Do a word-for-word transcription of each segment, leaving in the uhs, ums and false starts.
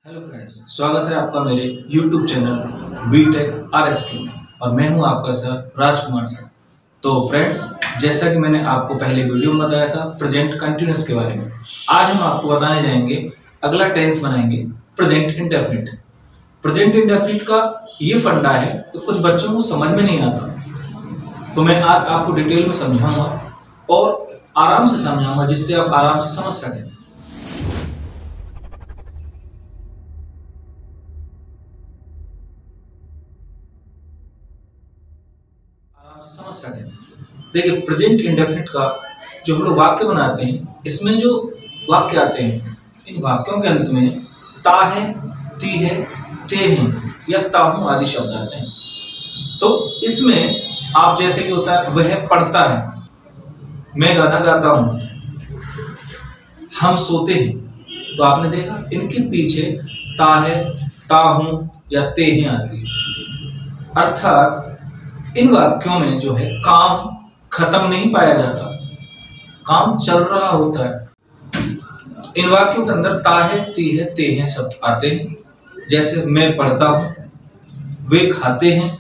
Hello friends, स्वागत है आपका मेरे यूट्यूब चैनल बीटेक आरएस के और मैं हूं आपका सर राजकुमार सर। तो फ्रेंड्स, जैसा कि मैंने आपको पहले वीडियो में बताया था प्रेजेंट कंटिन्यूअस के बारे में, आज हम आपको बताने जाएंगे अगला टेंस बनाएंगे प्रेजेंट इंडेफिनिट। प्रेजेंट इंडेफिनिट का ये फंडा है कि कुछ बच्चों को समझ में नहीं आता, तो मैं आज आपको डिटेल में समझाऊंगा और आराम से समझाऊंगा जिससे आप आराम से समझ सकें। समझ सकें देखिए, प्रेजेंट इंडेफिनिट का जो हम लोग वाक्य बनाते हैं, इसमें जो वाक्य आते हैं, इन वाक्यों के अंत में ता है, ती है, ते हैं या ताहू आदि शब्द आते हैं। तो इसमें आप जैसे कि होता है वह पढ़ता है, मैं गाना गाता हूं, हम सोते हैं, तो आपने देखा इनके पीछे ता है, ताहू या ते हैं आती है। अर्थात इन वाक्यों में जो है काम खत्म नहीं पाया जाता, काम चल रहा होता है। इन वाक्यों के अंदर ता है, ती है, ते हैं शब्द आते हैं। जैसे मैं पढ़ता हूं, वे खाते हैं,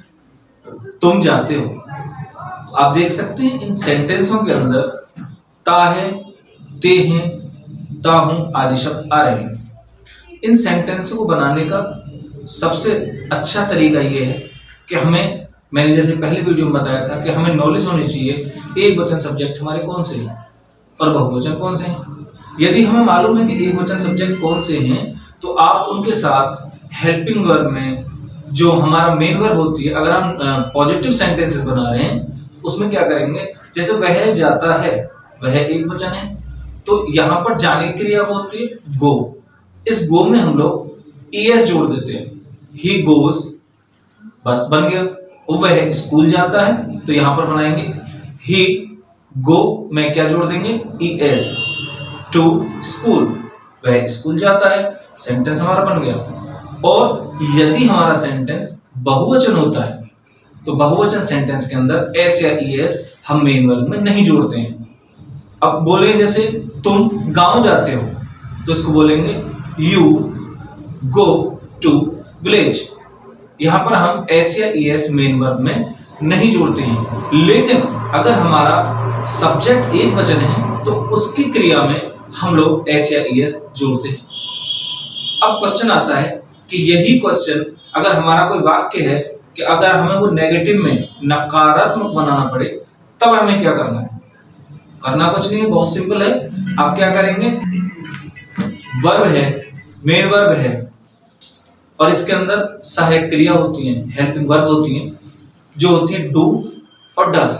तुम जाते हो। आप देख सकते हैं इन सेंटेंसों के अंदर ता है, ते हैं, ताहू आदि शब्द आ रहे हैं। इन सेंटेंसों को बनाने का सबसे अच्छा तरीका यह है कि हमें, मैंने जैसे पहले वीडियो में बताया था कि हमें नॉलेज होनी चाहिए एक वचन सब्जेक्ट हमारे कौन से हैं और बहुवचन कौन से हैं। यदि हमें मालूम है कि एक वचन सब्जेक्ट कौन से हैं, तो आप उनके साथ हेल्पिंग वर्ब में जो हमारा मेन वर्ब होती है, अगर हम पॉजिटिव सेंटेंसेस बना रहे हैं उसमें क्या करेंगे, जैसे वह जाता है, वह एक वचन है, तो यहाँ पर जाने की क्रिया होती है गो। इस गो में हम लोग ईएस जोड़ देते हैं, ही गोज, बस बन गया। वह स्कूल जाता है, तो यहां पर बनाएंगे ही गो में क्या जोड़ देंगे, ई एस, टू स्कूल, वह स्कूल जाता है, सेंटेंस हमारा बन गया। और यदि हमारा सेंटेंस बहुवचन होता है, तो बहुवचन सेंटेंस के अंदर एस या ई एस हम मेन वर्ब में नहीं जोड़ते हैं। अब बोले जैसे तुम गांव जाते हो, तो इसको बोलेंगे यू गो टू विलेज। यहाँ पर हम एस या ई एस मेन वर्ब में नहीं जोड़ते हैं, लेकिन अगर हमारा सब्जेक्ट एक वचन है तो उसकी क्रिया में हम लोग एस या ई एस जोड़ते हैं। अब क्वेश्चन आता है कि यही क्वेश्चन अगर हमारा कोई वाक्य है कि अगर हमें वो नेगेटिव में नकारात्मक बनाना पड़े, तब हमें क्या करना है। करना कुछ नहीं है, बहुत सिंपल है। आप क्या करेंगे, वर्ब है, मेन वर्ब है और इसके अंदर सहायक क्रिया होती है, हेल्पिंग वर्ब होती है, जो होती है डू और डस।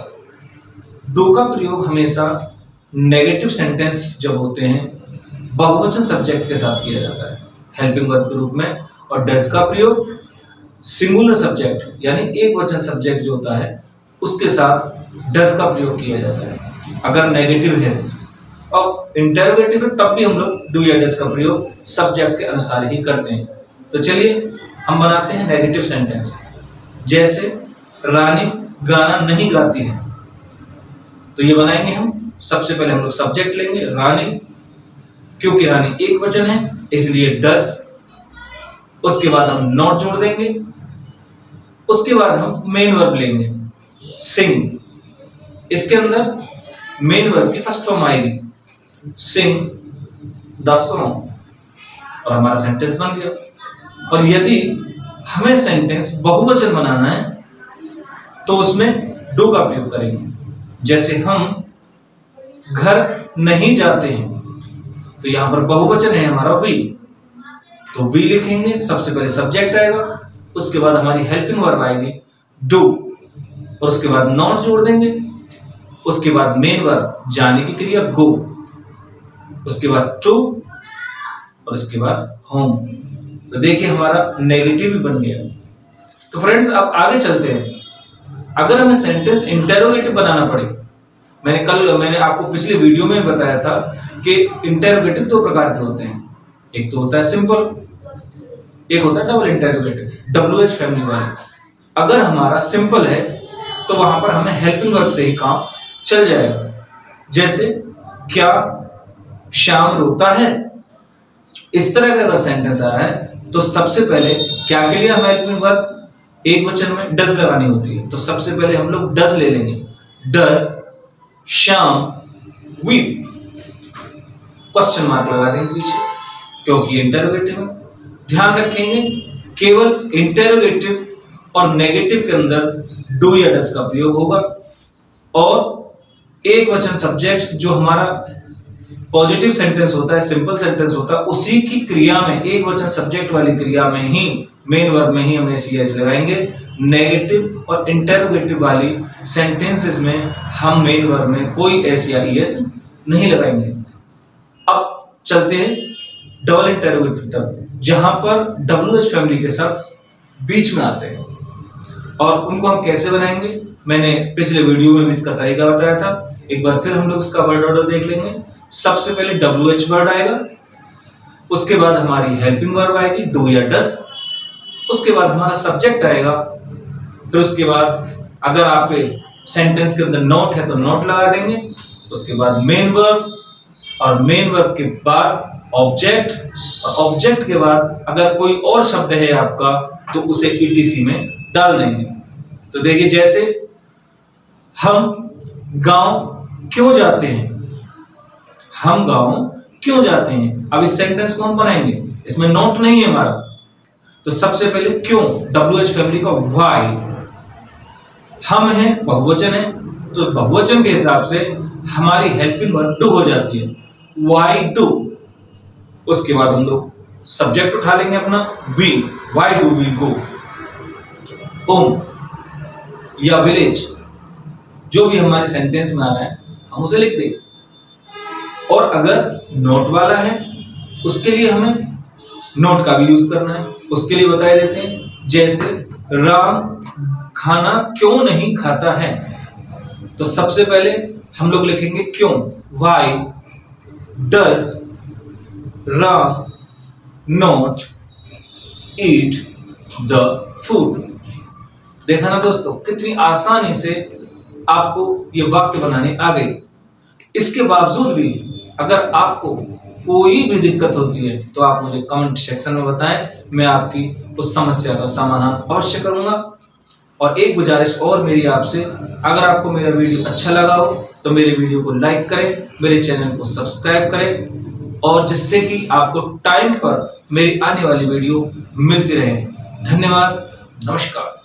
डू का प्रयोग हमेशा नेगेटिव सेंटेंस जब होते हैं बहुवचन सब्जेक्ट के साथ किया जाता है हेल्पिंग वर्ब के रूप में, और डस का प्रयोग सिंगुलर सब्जेक्ट यानी एक वचन सब्जेक्ट जो होता है उसके साथ डस का प्रयोग किया जाता है अगर नेगेटिव है। और इंटरोगेटिव है तब भी हम लोग डू या डस का प्रयोग सब्जेक्ट के अनुसार ही करते हैं। तो चलिए हम बनाते हैं नेगेटिव सेंटेंस। जैसे रानी गाना नहीं गाती है, तो ये बनाएंगे हम। सबसे पहले हम लोग सब्जेक्ट लेंगे रानी, क्योंकि रानी एक वचन है इसलिए डस। उसके बाद हम नॉट जोड़ देंगे। उसके बाद हम मेन वर्ब लेंगे सिंग। इसके अंदर मेन वर्ब की फर्स्ट फॉर्म आएगी सिंग द सॉन्ग, और हमारा सेंटेंस बन गया। और यदि हमें सेंटेंस बहुवचन बनाना है तो उसमें डू का प्रयोग करेंगे। जैसे हम घर नहीं जाते हैं, तो यहां पर बहुवचन है हमारा वी, तो वी लिखेंगे। सबसे पहले सब्जेक्ट आएगा, उसके बाद हमारी हेल्पिंग वर्ब आएगी डू, और उसके बाद नॉट जोड़ देंगे। उसके बाद मेन वर्ब जाने की क्रिया गो, उसके बाद टू, और उसके बाद होम। तो देखिए हमारा नेगेटिव भी बन गया। तो फ्रेंड्स, अब आगे चलते हैं। अगर हमें सेंटेंस इंटरोगेटिव बनाना पड़े, मैंने कल मैंने आपको पिछले वीडियो में बताया था कि इंटरोगेटिव दो प्रकार के होते हैं। एक तो होता है सिंपल, एक होता है double interrogative, W H family वाले। अगर हमारा सिंपल है तो वहां पर हमें हेल्पिंग वर्ब से ही काम चल जाएगा। जैसे क्या श्याम रोता है, इस तरह का अगर सेंटेंस आ रहा है तो सबसे पहले क्या के लिए हम हेल्पिंग वर्ब एक वचन में डज लगानी होती है, तो सबसे पहले हम लोग डज ले लेंगे। Does Shyam weep, question mark लगा देंगे पीछे क्योंकि इंटरोगेटिव है। ध्यान रखेंगे केवल इंटरोगेटिव और नेगेटिव के अंदर डू या डज का प्रयोग होगा, और एक वचन सब्जेक्ट्स जो हमारा पॉजिटिव सेंटेंस होता है, सिंपल सेंटेंस होता है, उसी की क्रिया में एक वचन सब्जेक्ट वाली क्रिया में ही मेन वर्ब में ही हम एस ई एस लगाएंगे। नेगेटिव और इंटरोगेटिव वाली सेंटेंसेस में हम मेन वर्ब में कोई एस या ई एस नहीं लगाएंगे। अब चलते हैं डबल इंटरोगेटिव तक, जहां पर डब्ल्यू एच फैमिली के शब्द बीच में आते हैं, और उनको हम कैसे बनाएंगे मैंने पिछले वीडियो में भी इसका तरीका बताया था। एक बार फिर हम लोग इसका वर्ड ऑर्डर देख लेंगे। सबसे पहले डब्ल्यू एच वर्ड आएगा, उसके बाद हमारी हेल्पिंग वर्ब आएगी डू या डज, उसके बाद हमारा सब्जेक्ट आएगा, फिर उसके बाद अगर आपके सेंटेंस के अंदर नोट है तो नोट लगा देंगे, उसके बाद मेन वर्ब, और मेन वर्ब के बाद ऑब्जेक्ट, और ऑब्जेक्ट के बाद अगर कोई और शब्द है आपका तो उसे ईटीसी में डाल देंगे। तो देखिए जैसे हम गांव क्यों जाते हैं, हम गांव क्यों जाते हैं, अब इस सेंटेंस को हम बनाएंगे, इसमें नोट नहीं है हमारा, तो सबसे पहले क्यों, डब्ल्यू एच फैमिली का वाई, हम हैं बहुवचन है, तो बहुवचन के हिसाब से हमारी हेल्पिंग वर्ब डू हो जाती है, वाई डू। उसके बाद हम लोग सब्जेक्ट उठा लेंगे अपना we, why do we go home या विलेज, जो भी हमारे सेंटेंस में आ रहा है हम उसे लिख देंगे। और अगर नोट वाला है उसके लिए हमें नोट का भी यूज करना है, उसके लिए बता देते हैं, जैसे राम खाना क्यों नहीं खाता है, तो सबसे पहले हम लोग लिखेंगे क्यों, why does Ram not eat the food. देखा ना दोस्तों कितनी आसानी से आपको ये वाक्य बनाने आ गई। इसके बावजूद भी अगर आपको कोई भी दिक्कत होती है तो आप मुझे कमेंट सेक्शन में बताएं, मैं आपकी उस समस्या का समाधान अवश्य करूंगा। और एक गुजारिश और मेरी आपसे, अगर आपको मेरा वीडियो अच्छा लगा हो तो मेरे वीडियो को लाइक करें, मेरे चैनल को सब्सक्राइब करें, और जिससे कि आपको टाइम पर मेरी आने वाली वीडियो मिलती रहे। धन्यवाद, नमस्कार।